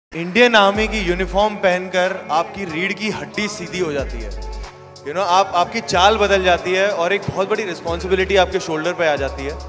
Indian army की uniform पहनकर आपकी रीढ़ की हड्डी सीधी हो जाती है। आपकी चाल बदल जाती है और एक बहुत बड़ी रिस्पॉन्सिबिलिटी आपके शोल्डर पे आ जाती है।